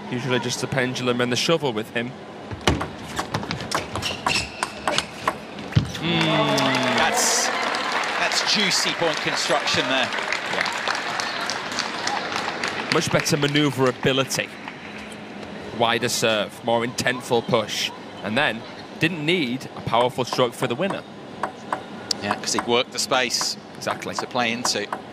Usually just the pendulum and the shovel with him. That's juicy point construction there. Yeah. Much better manoeuvrability. Wider serve, more intentful push. And then didn't need a powerful stroke for the winner. Yeah, because he'd worked the space. Exactly. To play into.